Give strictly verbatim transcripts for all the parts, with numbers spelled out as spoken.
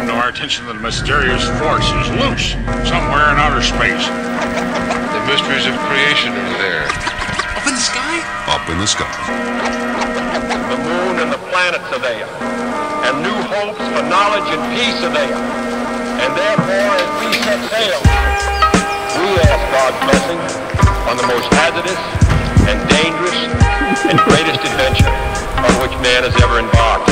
to our attention that a mysterious force is loose somewhere in outer space. The mysteries of creation are there. Up in the sky? Up in the sky. The moon and the planets are there. And new hopes for knowledge and peace are there. And therefore, as we set sail, we ask God's blessing on the most hazardous and dangerous and greatest adventure on which man has ever embarked.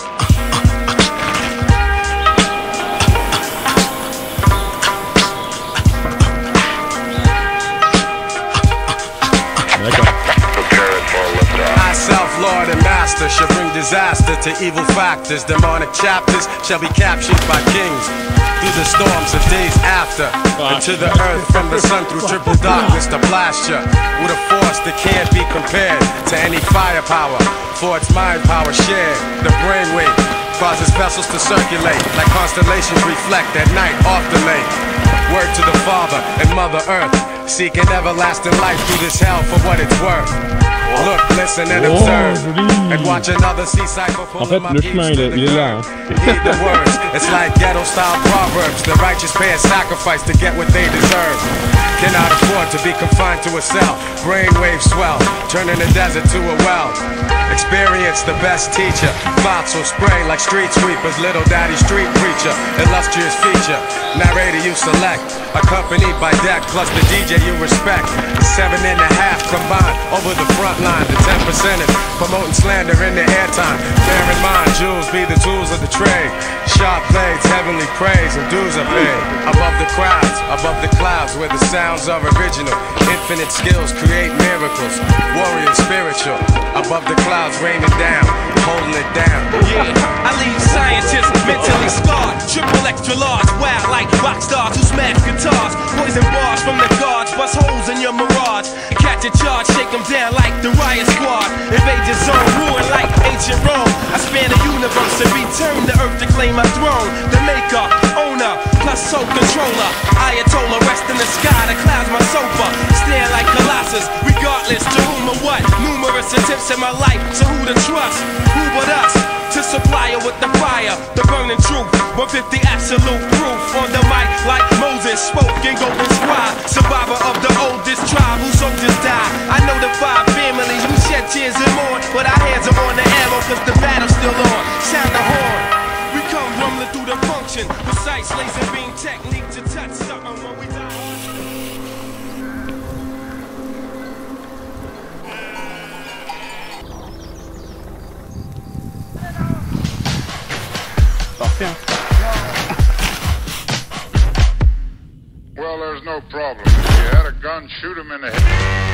I, self-lord and master, shall bring disaster to evil factors. Demonic chapters shall be captured by kings through the storms of days after, and to the earth from the sun through triple darkness to blast ya with a force that can't be compared to any firepower, for its mind power shared. The brainwave causes vessels to circulate like constellations reflect at night off the lake. Word to the Father and Mother Earth, seeking everlasting life through this hell for what it's worth. Look, listen and observe, and watch another sea cycle pull En fait, le chemin il est, il est là. Hein. Heed the words, it's like ghetto-style proverbs. The righteous pay a sacrifice to get what they deserve. Cannot afford to be confined to a cell. Brainwave swell, turning the desert to a well. Experience the best teacher. Thoughts will spray like street sweepers. Little daddy street preacher, illustrious feature. Narrator you select, accompanied by deck plus the D J you respect. Seven and a half combined over the front line. The ten percenters promoting slander in the airtime. Bear in mind, jewels be the tools of the trade. Sharp blades, heavenly praise, and dues are paid. Above the crowds, above the clouds, where the sounds are original. Infinite skills create miracles. Warrior spiritual. Above the clouds raining down, holding it down. Yeah, I leave scientists mentally scarred. Triple extra large, wild like rock stars who smash guitars. Poison bars from the guards, bust holes in your mirage. Catch a charge, shake them down like the riot squad. Invade your zone, ruin like ancient Rome. I span the universe and return to earth to claim my throne. The maker, owner, plus soul controller. Ayatollah, rest in the sky, the clouds my sofa. Stand like Colossus, regardless to whom or what. Numerous attempts in my life, so who to trust? Who but us? To supply her with the fire, the burning truth. one fifty absolute proof on the mic like Moses spoke in golden scribe. Survivor of the oldest tribe whose soldiers died. I know the five families who shed tears and mourn, but our hands are on the arrow cause the battle's still on. Sound the horn. We come rumbling through the function. Precise laser beam technique to touch something when we die. Well, there's no problem. If you had a gun, shoot him in the head.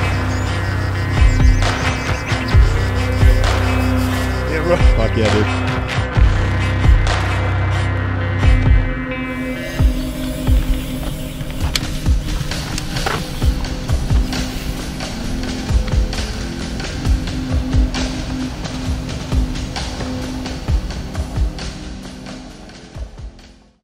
Fuck yeah, dude.